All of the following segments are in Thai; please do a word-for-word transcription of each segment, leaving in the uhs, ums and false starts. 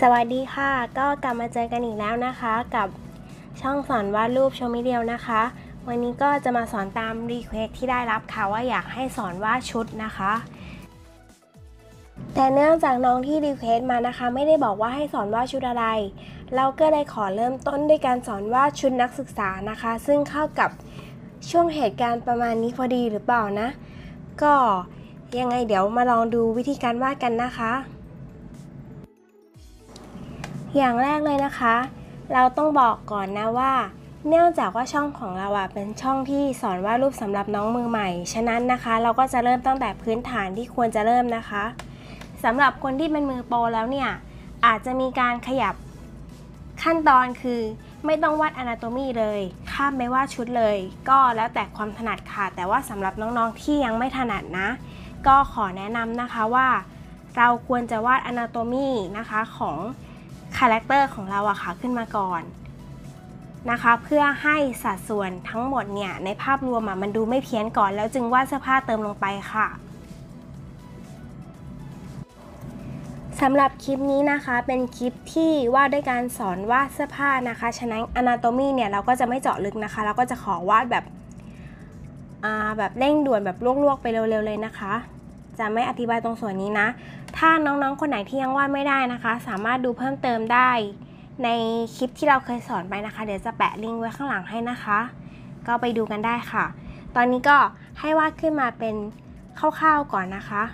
สวัสดีค่ะก็กลับมาเจอกันอีกแล้วนะคะกับช่องสอนวาดรูปโชว์มิเดียวนะคะวันนี้ก็จะมาสอนตามรีเควสที่ได้รับค่ะว่าอยากให้สอนวาดชุดนะคะแต่เนื่องจากน้องที่รีเควสมานะคะไม่ได้บอกว่าให้สอนวาดชุดอะไรเราก็เลยขอเริ่มต้นด้วยการสอนวาดชุดนักศึกษานะคะซึ่งเข้ากับช่วงเหตุการณ์ประมาณนี้พอดีหรือเปล่านะก็ยังไงเดี๋ยวมาลองดูวิธีการวาดกันนะคะอย่างแรกเลยนะคะเราต้องบอกก่อนนะว่าเนื่องจากว่าช่องของเราอ่ะเป็นช่องที่สอนวาดรูปสำหรับน้องมือใหม่ฉะนั้นนะคะเราก็จะเริ่มตั้งแต่พื้นฐานที่ควรจะเริ่มนะคะสำหรับคนที่เป็นมือโปรแล้วเนี่ยอาจจะมีการขยับขั้นตอนคือไม่ต้องวาด Anatomy เลยข้ามไปวาดชุดเลยก็แล้วแต่ความถนัดค่ะแต่ว่าสำหรับน้องๆที่ยังไม่ถนัดนะก็ขอแนะนำนะคะว่าเราควรจะวาด Anatomy นะคะของคาแรคเตอร์ของเราอะค่ะขึ้นมาก่อนนะคะเพื่อให้สัดส่วนทั้งหมดเนี่ยในภาพรวมอะมันดูไม่เพี้ยนก่อนแล้วจึงวาดเสื้อผ้าเติมลงไปค่ะสำหรับคลิปนี้นะคะเป็นคลิปที่วาดด้วยการสอนวาดเสื้อผ้านะคะฉะนั้น Anatomy เนี่ยเราก็จะไม่เจาะลึกนะคะเราก็จะขอวาดแบบอ่าแบบเร่งด่วนแบบลวกๆไปเร็วๆเลยนะคะจะไม่อธิบายตรงส่วนนี้นะถ้าน้องๆคนไหนที่ยังวาดไม่ได้นะคะสามารถดูเพิ่มเติมได้ในคลิปที่เราเคยสอนไปนะคะเดี๋ยวจะแปะลิงก์ไว้ข้างหลังให้นะคะก็ไปดูกันได้ค่ะตอนนี้ก็ให้วาดขึ้นมาเป็นคร่าวๆก่อนนะคะ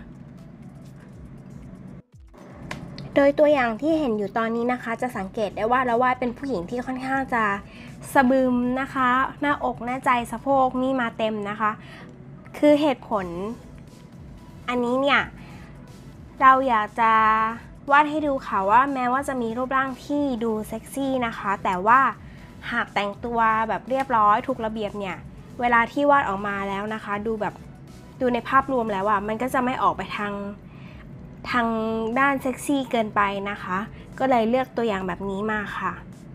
โดยตัวอย่างที่เห็นอยู่ตอนนี้นะคะจะสังเกตได้ว่าเราวาดเป็นผู้หญิงที่ค่อนข้างจะสะบึมนะคะหน้าอกหน้าใจสะโพกนี่มาเต็มนะคะคือเหตุผลอันนี้เนี่ยเราอยากจะวาดให้ดูค่ะว่าแม้ว่าจะมีรูปร่างที่ดูเซ็กซี่นะคะแต่ว่าหากแต่งตัวแบบเรียบร้อยถูกระเบียบเนี่ยเวลาที่วาดออกมาแล้วนะคะดูแบบดูในภาพรวมแล้วอ่ะมันก็จะไม่ออกไปทางทางด้านเซ็กซี่เกินไปนะคะก็เลยเลือกตัวอย่างแบบนี้มาค่ะ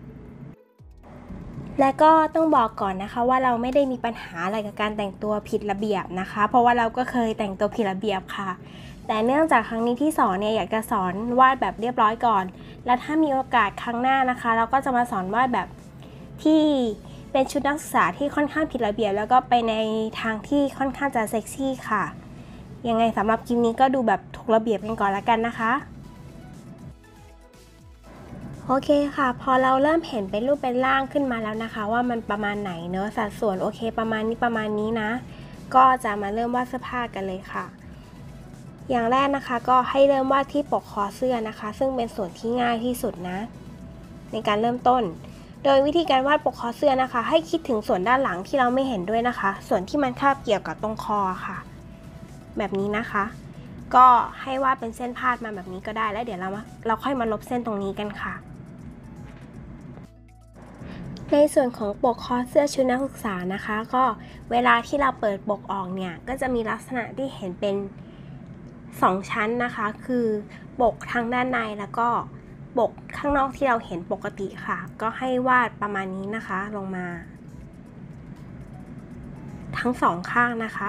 และก็ต้องบอกก่อนนะคะว่าเราไม่ได้มีปัญหาอะไรกับการแต่งตัวผิดระเบียบนะคะเพราะว่าเราก็เคยแต่งตัวผิดระเบียบค่ะแต่เนื่องจากครั้งนี้ที่สอนเนี่ยอยากจะสอนวาดแบบเรียบร้อยก่อนแล้วถ้ามีโอกาสครั้งหน้านะคะเราก็จะมาสอนวาดแบบที่เป็นชุดนักศึกษาที่ค่อนข้างผิดระเบียบแล้วก็ไปในทางที่ค่อนข้างจะเซ็กซี่ค่ะยังไงสำหรับคลิปนี้ก็ดูแบบถูกระเบียบกันก่อนละกันนะคะโอเคค่ะพอเราเริ่มเห็นเป็นรูปเป็นร่างขึ้นมาแล้วนะคะว่ามันประมาณไหนเนอะสัดส่วนโอเคประมาณนี้ประมาณนี้นะก็จะมาเริ่มวาดเสื้อผ้ากันเลยค่ะอย่างแรกนะคะก็ให้เริ่มวาดที่ปกคอเสื้อนะคะซึ่งเป็นส่วนที่ง่ายที่สุดนะในการเริ่มต้นโดยวิธีการวาดปกคอเสื้อนะคะให้คิดถึงส่วนด้านหลังที่เราไม่เห็นด้วยนะคะส่วนที่มันคาบเกี่ยวกับตรงคอค่ะแบบนี้นะคะก็ให้วาดเป็นเส้นพาดมาแบบนี้ก็ได้แล้วเดี๋ยวเราเราค่อยมาลบเส้นตรงนี้กันค่ะในส่วนของปกคอเสื้อชุดนักศึกษานะคะก็เวลาที่เราเปิดปกออกเนี่ยก็จะมีลักษณะที่เห็นเป็นสองชั้นนะคะคือปกทางด้านในแล้วก็ปกข้างนอกที่เราเห็นปกติค่ะก็ให้วาดประมาณนี้นะคะลงมาทั้งสองข้างนะคะ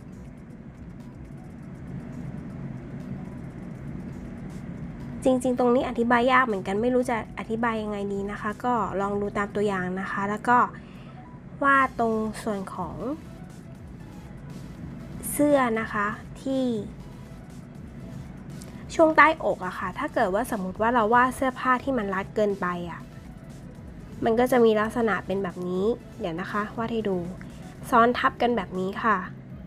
จริงๆตรงนี้อธิบายยากเหมือนกันไม่รู้จะอธิบายยังไงดีนะคะก็ลองดูตามตัวอย่างนะคะแล้วก็วาดตรงส่วนของเสื้อนะคะที่ช่วงใต้อกอะค่ะถ้าเกิดว่าสมมติว่าเราวาดเสื้อผ้าที่มันรัดเกินไปอะมันก็จะมีลักษณะเป็นแบบนี้เดี๋ยวนะคะวาดให้ดูซ้อนทับกันแบบนี้ค่ะ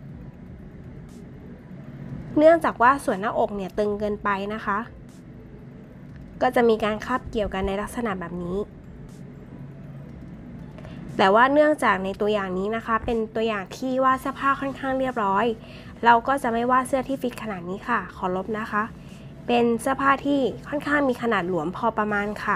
เนื่องจากว่าส่วนหน้าอกเนี่ยตึงเกินไปนะคะก็จะมีการคาบเกี่ยวกันในลักษณะแบบนี้แต่ว่าเนื่องจากในตัวอย่างนี้นะคะเป็นตัวอย่างที่วาดเสื้อผ้าค่อนข้างเรียบร้อยเราก็จะไม่วาดเสื้อที่ฟิตขนาดนี้ค่ะขอลบนะคะเป็นเสื้อผ้าที่ค่อนข้างมีขนาดหลวมพอประมาณค่ะ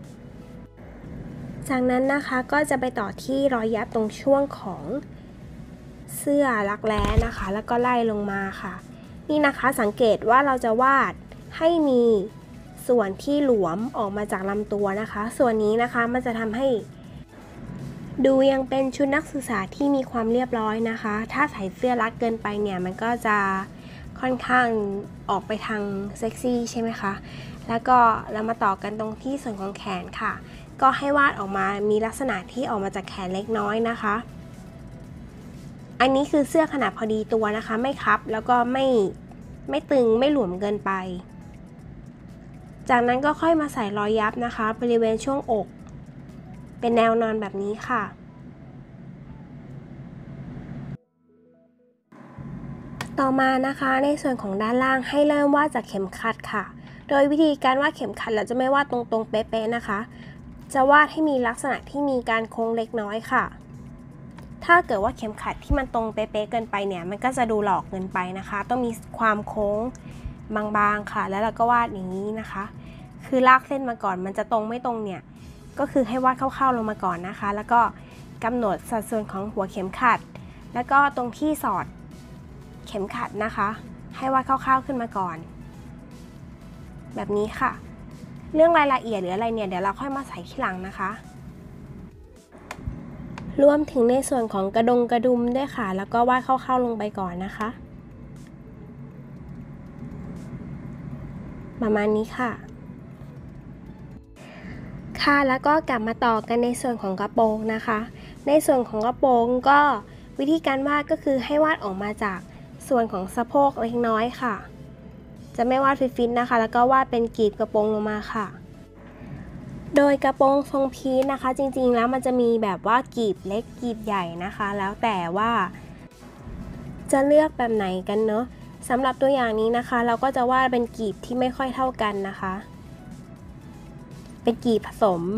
จากนั้นนะคะก็จะไปต่อที่รอยยับตรงช่วงของเสื้อรักแร้นะคะแล้วก็ไล่ลงมาค่ะนี่นะคะสังเกตว่าเราจะวาดให้มีส่วนที่หลวมออกมาจากลำตัวนะคะส่วนนี้นะคะมันจะทำให้ดูยังเป็นชุดนักศึกษาที่มีความเรียบร้อยนะคะถ้าใส่เสื้อรัดเกินไปเนี่ยมันก็จะค่อนข้างออกไปทางเซ็กซี่ใช่ไหมคะแล้วก็เรามาต่อกันตรงที่ส่วนของแขนค่ะก็ให้วาดออกมามีลักษณะที่ออกมาจากแขนเล็กน้อยนะคะอันนี้คือเสื้อขนาดพอดีตัวนะคะไม่คับแล้วก็ไม่ไม่ตึงไม่หลวมเกินไปจากนั้นก็ค่อยมาใส่รอยยับนะคะบริเวณช่วงอกเป็นแนวนอนแบบนี้ค่ะต่อมานะคะในส่วนของด้านล่างให้เริ่มวาดจากเข็มขัดค่ะโดยวิธีการวาดเข็มขัดเราจะไม่วาดตรงๆเป๊ะๆนะคะจะวาดให้มีลักษณะที่มีการโค้งเล็กน้อยค่ะถ้าเกิดว่าเข็มขัดที่มันตรงเป๊ะๆเกินไปเนี่ยมันก็จะดูหลอกเกินไปนะคะต้องมีความโค้งบางๆค่ะแล้วเราก็วาดอย่างนี้นะคะคือลากเส้นมาก่อนมันจะตรงไม่ตรงเนี่ยก็คือให้วาดคร่าวๆลงมาก่อนนะคะแล้วก็กำหนดสัดส่วนของหัวเข็มขัดแล้วก็ตรงที่สอดเข็มขัดนะคะให้วาดคร่าวๆขึ้นมาก่อนแบบนี้ค่ะเรื่องรายละเอียดหรืออะไรเนี่ยเดี๋ยวเราค่อยมาใส่ทีหลังนะคะรวมถึงในส่วนของกระดงกระดุมด้วยค่ะแล้วก็วาดคร่าวๆลงไปก่อนนะคะประมาณนี้ค่ะค่ะแล้วก็กลับมาต่อกันในส่วนของกระโปรงนะคะในส่วนของกระโปรงก็วิธีการวาดก็คือให้วาดออกมาจากส่วนของสะโพกเล็กน้อยค่ะจะไม่วาดฟิตๆนะคะแล้วก็วาดเป็นกรีบกระโปรงลงมาค่ะโดยกระโปรงทรงพีชนะคะจริงๆแล้วมันจะมีแบบว่ากรีบเล็กกรีบใหญ่นะคะแล้วแต่ว่าจะเลือกแบบไหนกันเนาะสำหรับตัวอย่างนี้นะคะเราก็จะวาดเป็นกรีบที่ไม่ค่อยเท่ากันนะคะเป็นกรีบผสม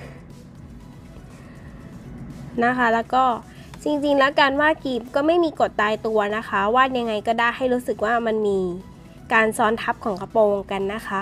นะคะแล้วก็จริงๆแล้วการวาดกรีบก็ไม่มีกฎตายตัวนะคะวาดยังไงก็ได้ให้รู้สึกว่ามันมีการซ้อนทับของกระโปรงกันนะคะ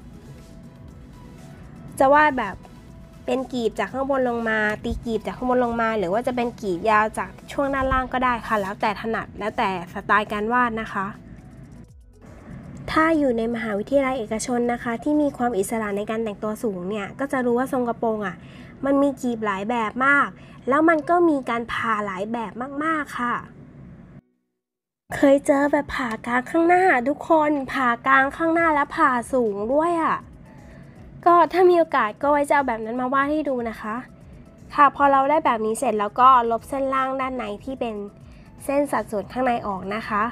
จะวาดแบบเป็นกรีบจากข้างบนลงมาตีกรีบจากข้างบนลงมาหรือว่าจะเป็นกรีบยาวจากช่วงด้านล่างก็ได้ค่ะแล้วแต่ถนัดแล้วแต่สไตล์การวาดนะคะถ้าอยู่ในมหาวิทยาลัยเอกชนนะคะที่มีความอิสระในการแต่งตัวสูงเนี่ยก็จะรู้ว่าทรงกระโปรงอ่ะมันมีกรีบหลายแบบมากแล้วมันก็มีการผ่าหลายแบบมากๆค่ะเคยเจอแบบผ่ากลางข้างหน้าทุกคนผ่ากลางข้างหน้าแล้วผ่าสูงด้วยอ่ะก็ถ้ามีโอกาสก็ไว้จะเอาแบบนั้นมาวาดให้ดูนะคะค่ะพอเราได้แบบนี้เสร็จแล้วก็ลบเส้นล่างด้านในที่เป็นเส้นสัดส่วนข้างในออกนะคะ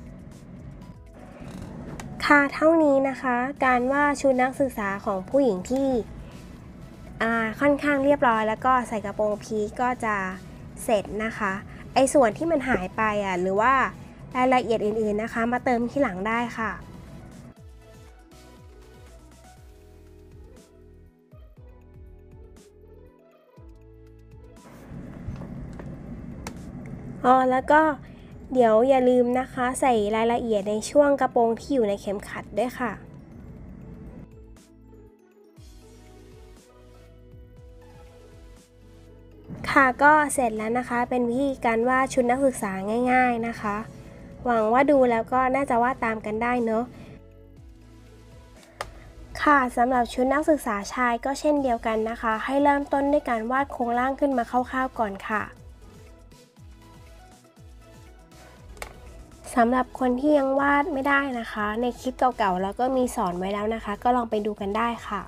ค่ะเท่านี้นะคะการวาดชุดนักศึกษาของผู้หญิงที่ค่อนข้างเรียบร้อยแล้วก็ใส่กระโปรงพีชก็จะเสร็จนะคะไอ้ส่วนที่มันหายไปอ่ะหรือว่ารายละเอียดอื่นๆนะคะมาเติมที่หลังได้ค่ะอ๋อแล้วก็เดี๋ยวอย่าลืมนะคะใส่รายละเอียดในช่วงกระโปรงที่อยู่ในเข็มขัดด้วยค่ะค่ะก็เสร็จแล้วนะคะเป็นวิธีการวาดชุดนักศึกษาง่ายๆนะคะหวังว่าดูแล้วก็น่าจะวาดตามกันได้เนอะค่ะสำหรับชุดนักศึกษาชายก็เช่นเดียวกันนะคะให้เริ่มต้นด้วยการวาดโครงร่างขึ้นมาคร่าวๆก่อนค่ะสำหรับคนที่ยังวาดไม่ได้นะคะในคลิปเก่าๆเราก็มีสอนไว้แล้วนะคะก็ลองไปดูกันได้ค่ะ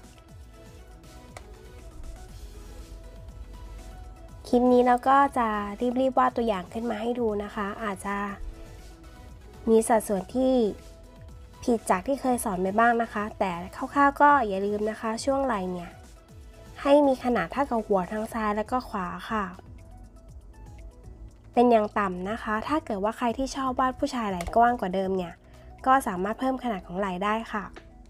คลิปนี้เราก็จะรีบๆวาดตัวอย่างขึ้นมาให้ดูนะคะอาจจะมีสัดส่วนที่ผิดจากที่เคยสอนไปบ้างนะคะแต่คร่าวๆก็อย่าลืมนะคะช่วงไหล่เนี่ยให้มีขนาดเท่ากับหัวทั้งซ้ายและก็ขวาค่ะเป็นอย่างต่ำนะคะถ้าเกิดว่าใครที่ชอบวาดผู้ชายไหล่กว้างกว่าเดิมเนี่ยก็สามารถเพิ่มขนาดของไหล่ได้ค่ะ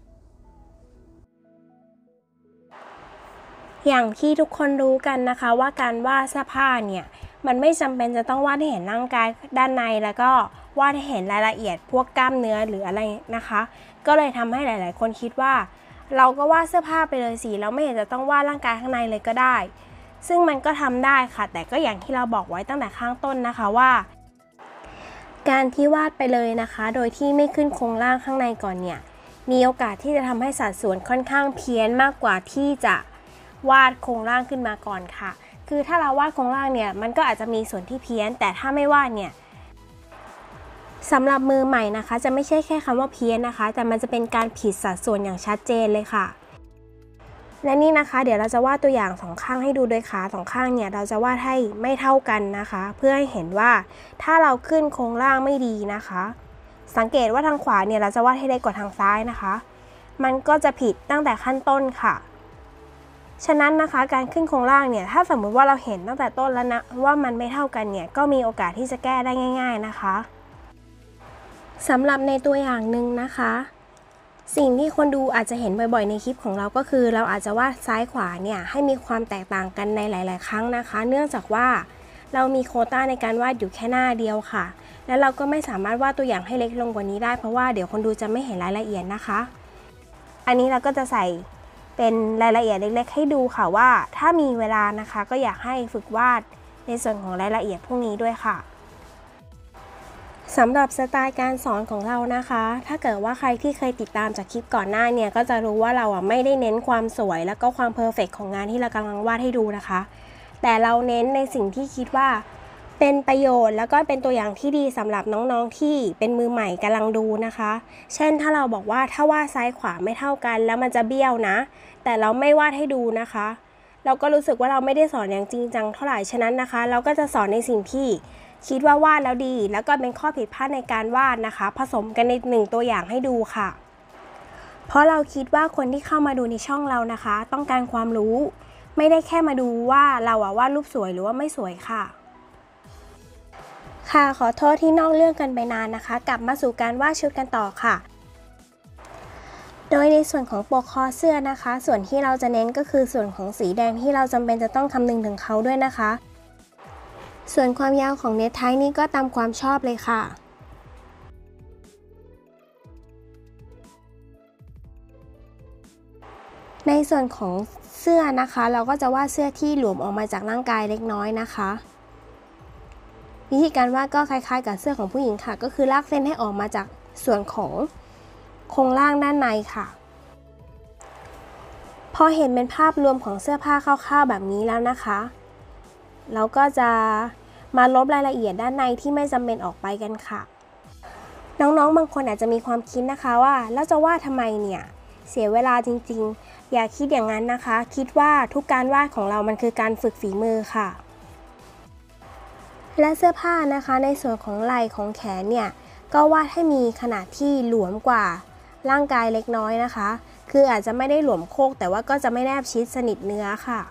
อย่างที่ทุกคนรู้กันนะคะว่าการวาดเสื้อผ้าเนี่ยมันไม่จำเป็นจะต้องวาดให้เห็นร่างกายด้านในแล้วก็วาดให้เห็นรายละเอียดพวกกล้ามเนื้อหรืออะไรนะคะก็เลยทำให้หลายๆคนคิดว่าเราก็วาดเสื้อผ้าไปเลยสิเราไม่เห็นจะต้องวาดร่างกายข้างในเลยก็ได้ซึ่งมันก็ทำได้ค่ะแต่ก็อย่างที่เราบอกไว้ตั้งแต่ข้างต้นนะคะว่าการที่วาดไปเลยนะคะโดยที่ไม่ขึ้นโครงร่างข้างในก่อนเนี่ยมีโอกาสที่จะทำให้สัดส่วนค่อนข้างเพี้ยนมากกว่าที่จะวาดโครงร่างขึ้นมาก่อนค่ะคือถ้าเราวาดโครงร่างเนี่ยมันก็อาจจะมีส่วนที่เพี้ยนแต่ถ้าไม่วาดเนี่ยสำหรับมือใหม่นะคะจะไม่ใช่แค่คำว่าเพี้ยนนะคะแต่มันจะเป็นการผิดสัดส่วนอย่างชัดเจนเลยค่ะและนี่นะคะเดี๋ยวเราจะวาดตัวอย่างสองข้างให้ดูโดยขาสองข้างเนี่ยเราจะวาดให้ไม่เท่ากันนะคะเพื่อให้เห็นว่าถ้าเราขึ้นโครงล่างไม่ดีนะคะสังเกตว่าทางขวาเนี่ยเราจะวาดให้เล็กกว่าทางซ้ายนะคะมันก็จะผิดตั้งแต่ขั้นต้นค่ะฉะนั้นนะคะการขึ้นโครงล่างเนี่ยถ้าสมมุติว่าเราเห็นตั้งแต่ต้นแล้วนะว่ามันไม่เท่ากันเนี่ยก็มีโอกาสที่จะแก้ได้ง่ายๆนะคะสำหรับในตัวอย่างหนึ่งนะคะสิ่งที่คนดูอาจจะเห็นบ่อยๆในคลิปของเราก็คือเราอาจจะวาดซ้ายขวาเนี่ยให้มีความแตกต่างกันในหลายๆครั้งนะคะเนื่องจากว่าเรามีโควต้าในการวาดอยู่แค่หน้าเดียวค่ะแล้วเราก็ไม่สามารถวาดตัวอย่างให้เล็กลงกว่านี้ได้เพราะว่าเดี๋ยวคนดูจะไม่เห็นรายละเอียดนะคะอันนี้เราก็จะใส่เป็นรายละเอียดเล็กๆให้ดูค่ะว่าถ้ามีเวลานะคะก็อยากให้ฝึกวาดในส่วนของรายละเอียดพวกนี้ด้วยค่ะสำหรับสไตล์การสอนของเรานะคะถ้าเกิดว่าใครที่เคยติดตามจากคลิปก่อนหน้าเนี่ยก็จะรู้ว่าเราอ่ะไม่ได้เน้นความสวยแล้วก็ความเพอร์เฟกต์ของงานที่เรากำลังวาดให้ดูนะคะแต่เราเน้นในสิ่งที่คิดว่าเป็นประโยชน์แล้วก็เป็นตัวอย่างที่ดีสำหรับน้องๆที่เป็นมือใหม่กำลังดูนะคะเช่นถ้าเราบอกว่าถ้าวาดซ้ายขวาไม่เท่ากันแล้วมันจะเบี้ยวนะแต่เราไม่วาดให้ดูนะคะเราก็รู้สึกว่าเราไม่ได้สอนอย่างจริงจังเท่าไหร่ฉะนั้นนะคะเราก็จะสอนในสิ่งที่คิดว่าวาดแล้วดีแล้วก็เป็นข้อผิดพลาดในการวาดนะคะผสมกันในหนึ่งตัวอย่างให้ดูค่ะเพราะเราคิดว่าคนที่เข้ามาดูในช่องเรานะคะต้องการความรู้ไม่ได้แค่มาดูว่าเราอะวาดรูปสวยหรือว่าไม่สวยค่ะค่ะขอโทษที่นอกเรื่องกันไปนานนะคะกลับมาสู่การวาดชุดกันต่อค่ะโดยในส่วนของปกคอเสื้อนะคะส่วนที่เราจะเน้นก็คือส่วนของสีแดงที่เราจำเป็นจะต้องคำนึงถึงเขาด้วยนะคะส่วนความยาวของเน็ตไทนี่ก็ตามความชอบเลยค่ะในส่วนของเสื้อนะคะเราก็จะวาดเสื้อที่หลวมออกมาจากร่างกายเล็กน้อยนะคะวิธีการวาดก็คล้ายๆกับเสื้อของผู้หญิงค่ะก็คือลากเส้นให้ออกมาจากส่วนของโครงล่างด้านในค่ะพอเห็นเป็นภาพรวมของเสื้อผ้าคร่าวๆแบบนี้แล้วนะคะเราก็จะมาลบรายละเอียดด้านในที่ไม่จำเป็นออกไปกันค่ะน้องๆบางคนอาจจะมีความคิดนะคะว่าแล้วจะวาดทำไมเนี่ยเสียเวลาจริงๆอย่าคิดอย่างนั้นนะคะคิดว่าทุกการวาดของเรามันคือการฝึกฝีมือค่ะและเสื้อผ้านะคะในส่วนของไหล่ของแขนเนี่ยก็วาดให้มีขนาดที่หลวมกว่าร่างกายเล็กน้อยนะคะคืออาจจะไม่ได้หลวมโคกแต่ว่าก็จะไม่แนบชิดสนิทเนื้อค่ะ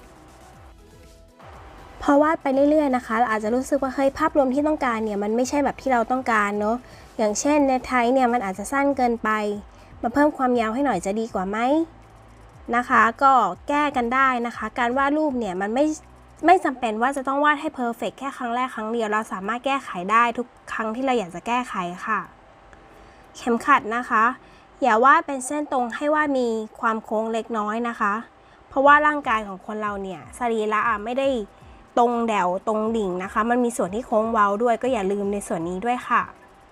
พอวาดไปเรื่อยๆนะคะเราอาจจะรู้สึกว่าเฮ้ยภาพรวมที่ต้องการเนี่ยมันไม่ใช่แบบที่เราต้องการเนาะอย่างเช่นเนตไทเนี่ยมันอาจจะสั้นเกินไปมาเพิ่มความยาวให้หน่อยจะดีกว่าไหมนะคะก็แก้กันได้นะคะการวาดรูปเนี่ยมันไม่ไม่จำเป็นว่าจะต้องวาดให้เพอร์เฟกต์แค่ครั้งแรกครั้งเดียวเราสามารถแก้ไขได้ทุกครั้งที่เราอยากจะแก้ไขค่ะเข็มขัดนะคะอย่าวาดเป็นเส้นตรงให้วาดมีความโค้งเล็กน้อยนะคะเพราะว่าร่างกายของคนเราเนี่ยสรีระอ่ะไม่ได้ตรงแถวตรงดิ่งนะคะมันมีส่วนที่โค้งเว้าด้วยก็อย่าลืมในส่วนนี้ด้วยค่ะ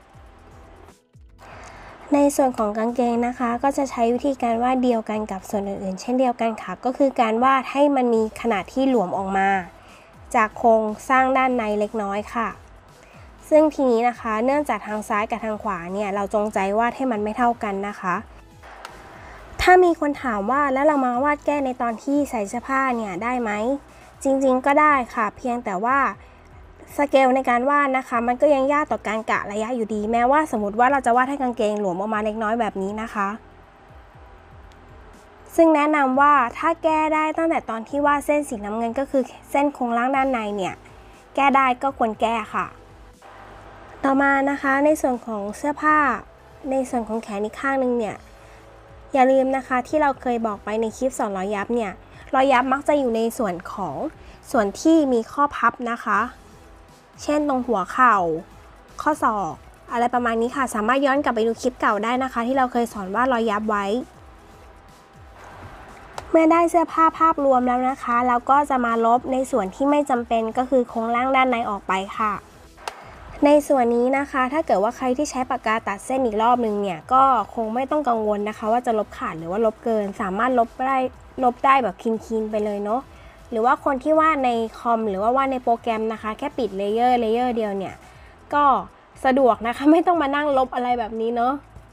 ในส่วนของกางเกงนะคะก็จะใช้วิธีการวาดเดียวกันกับส่วนอื่นๆเช่นเดียวกันค่ะก็คือการวาดให้มันมีขนาดที่หลวมออกมาจากโครงสร้างด้านในเล็กน้อยค่ะซึ่งทีนี้นะคะเนื่องจากทางซ้ายกับทางขวาเนี่ยเราจงใจวาดให้มันไม่เท่ากันนะคะถ้ามีคนถามว่าแล้วเรามาวาดแก้ในตอนที่ใส่เสื้อผ้าเนี่ยได้ไหมจริงๆก็ได้ค่ะเพียงแต่ว่าสเกลในการวาดนะคะมันก็ยังยากต่อการกะระยะอยู่ดีแม้ว่าสมมติว่าเราจะวาดให้กางเกงหลวมออกมาเล็กน้อยแบบนี้นะคะซึ่งแนะนำว่าถ้าแก้ได้ตั้งแต่ตอนที่วาดเส้นสีน้ำเงินก็คือเส้นโครงล่างด้านในเนี่ยแก้ได้ก็ควรแก้ค่ะต่อมานะคะในส่วนของเสื้อผ้าในส่วนของแขนอีกข้างนึงเนี่ยอย่าลืมนะคะที่เราเคยบอกไปในคลิปสอนรอยยับเนี่ยรอยยับมักจะอยู่ในส่วนของส่วนที่มีข้อพับนะคะเช่นตรงหัวเข่าข้อศอกอะไรประมาณนี้ค่ะสามารถย้อนกลับไปดูคลิปเก่าได้นะคะที่เราเคยสอนว่ารอยยับไว้เมื่อได้เสื้อผ้าภาพรวมแล้วนะคะเราก็จะมาลบในส่วนที่ไม่จำเป็นก็คือโครงล่างด้านในออกไปค่ะในส่วนนี้นะคะถ้าเกิดว่าใครที่ใช้ปากกาตัดเส้นอีกรอบนึงเนี่ยก็คงไม่ต้องกังวลนะคะว่าจะลบขาดหรือว่าลบเกินสามารถลบได้ลบได้แบบคินๆไปเลยเนาะหรือว่าคนที่วาดในคอมหรือว่าวาดในโปรแกรมนะคะแค่ปิดเลเยอร์เลเยอร์เดียวเนี่ยก็สะดวกนะคะไม่ต้องมานั่งลบอะไรแบบนี้เนาะ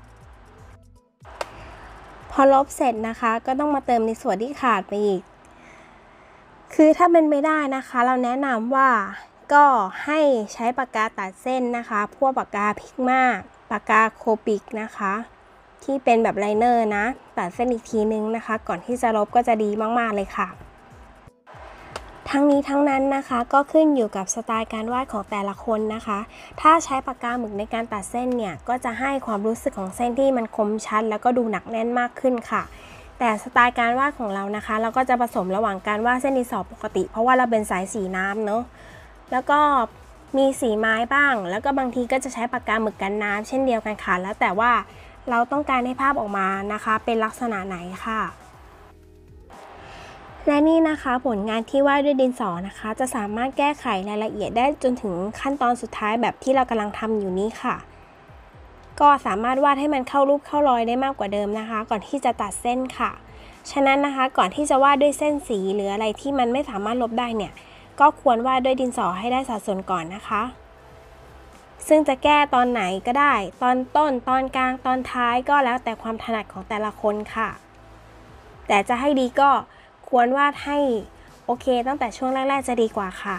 พอลบเสร็จนะคะก็ต้องมาเติมในส่วนที่ขาดไปอีกคือถ้าเป็นไม่ได้นะคะเราแนะนำว่าก็ให้ใช้ปากกาตัดเส้นนะคะพวกปากกาพิกมาปากกาโคปิกนะคะที่เป็นแบบไลเนอร์นะตัดเส้นอีกทีนึงนะคะก่อนที่จะลบก็จะดีมากๆเลยค่ะทั้งนี้ทั้งนั้นนะคะก็ขึ้นอยู่กับสไตล์การวาดของแต่ละคนนะคะถ้าใช้ปากกาหมึกในการตัดเส้นเนี่ยก็จะให้ความรู้สึกของเส้นที่มันคมชัดแล้วก็ดูหนักแน่นมากขึ้นค่ะแต่สไตล์การวาดของเรานะคะเราก็จะผสมระหว่างการวาดเส้นดินสอปกติเพราะว่าเราเป็นสายสีน้ำเนาะแล้วก็มีสีไม้บ้างแล้วก็บางทีก็จะใช้ปากกาหมึกกันน้ำเช่นเดียวกันค่ะแล้วแต่ว่าเราต้องการให้ภาพออกมานะคะเป็นลักษณะไหนค่ะและนี่นะคะผลงานที่วาดด้วยดินสอนะคะจะสามารถแก้ไขรายละเอียดได้จนถึงขั้นตอนสุดท้ายแบบที่เรากำลังทำอยู่นี้ค่ะก็สามารถวาดให้มันเข้ารูปเข้ารอยได้มากกว่าเดิมนะคะก่อนที่จะตัดเส้นค่ะฉะนั้นนะคะก่อนที่จะวาดด้วยเส้นสีหรืออะไรที่มันไม่สามารถลบได้เนี่ยก็ควรวาดด้วยดินสอให้ได้สัดส่วนก่อนนะคะซึ่งจะแก้ตอนไหนก็ได้ตอนต้นตอนกลางตอนท้ายก็แล้วแต่ความถนัดของแต่ละคนค่ะแต่จะให้ดีก็ควรวาดให้โอเคตั้งแต่ช่วงแรกๆจะดีกว่าค่ะ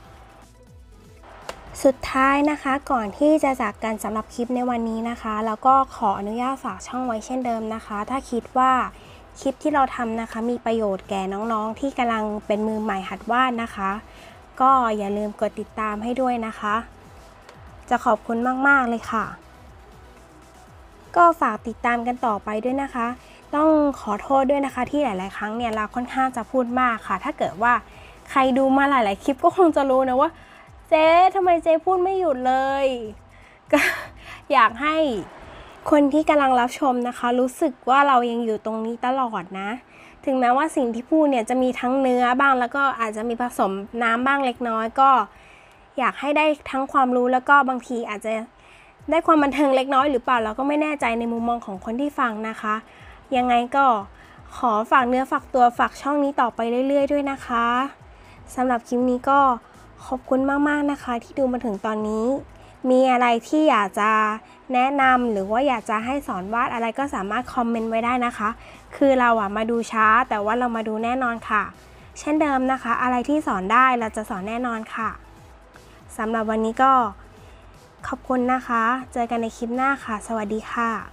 สุดท้ายนะคะก่อนที่จะจากกันสำหรับคลิปในวันนี้นะคะแล้วก็ขออนุญาตฝากช่องไว้เช่นเดิมนะคะถ้าคิดว่าคลิปที่เราทำนะคะมีประโยชน์แก่น้องๆที่กำลังเป็นมือใหม่หัดวาดนะคะก็อย่าลืมกดติดตามให้ด้วยนะคะจะขอบคุณมากๆเลยค่ะก็ฝากติดตามกันต่อไปด้วยนะคะต้องขอโทษด้วยนะคะที่หลายๆครั้งเนี่ยเราค่อนข้างจะพูดมากค่ะถ้าเกิดว่าใครดูมาหลายๆคลิปก็คงจะรู้นะว่าเจ๊ทำไมเจ๊พูดไม่หยุดเลยก็อยากให้คนที่กำลังรับชมนะคะรู้สึกว่าเรายังอยู่ตรงนี้ตลอดนะถึงแม้ว่าสิ่งที่พูดเนี่ยจะมีทั้งเนื้อบ้างแล้วก็อาจจะมีผสมน้ำบ้างเล็กน้อยก็อยากให้ได้ทั้งความรู้แล้วก็บางทีอาจจะได้ความบันเทิงเล็กน้อยหรือเปล่าเราก็ไม่แน่ใจในมุมมองของคนที่ฟังนะคะยังไงก็ขอฝากเนื้อฝากตัวฝากช่องนี้ต่อไปเรื่อยๆด้วยนะคะสำหรับคลิปนี้ก็ขอบคุณมากๆนะคะที่ดูมาถึงตอนนี้มีอะไรที่อยากจะแนะนำหรือว่าอยากจะให้สอนวาดอะไรก็สามารถคอมเมนต์ไว้ได้นะคะคือเราอะมาดูช้าแต่ว่าเรามาดูแน่นอนค่ะเช่นเดิมนะคะอะไรที่สอนได้เราจะสอนแน่นอนค่ะสำหรับวันนี้ก็ขอบคุณนะคะเจอกันในคลิปหน้าค่ะสวัสดีค่ะ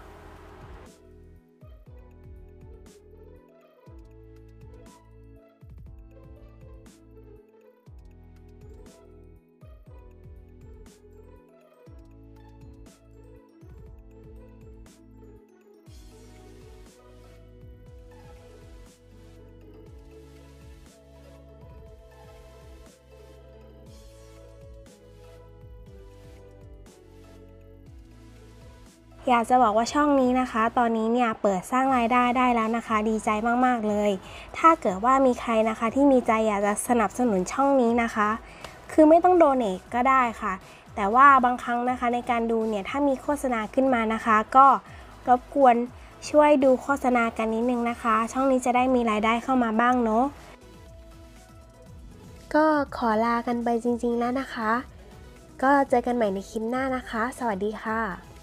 อยากจะบอกว่าช่องนี้นะคะตอนนี้เนี่ยเปิดสร้างรายได้ได้แล้วนะคะดีใจมากๆเลยถ้าเกิดว่ามีใครนะคะที่มีใจอยากจะสนับสนุนช่องนี้นะคะคือไม่ต้องโดเนทก็ได้ค่ะแต่ว่าบางครั้งนะคะในการดูเนี่ยถ้ามีโฆษณาขึ้นมานะคะก็รบกวนช่วยดูโฆษณากันนิดนึงนะคะช่องนี้จะได้มีรายได้เข้ามาบ้างเนาะก็ขอลากันไปจริงๆแล้วนะคะก็เจอกันใหม่ในคลิปหน้านะคะสวัสดีค่ะ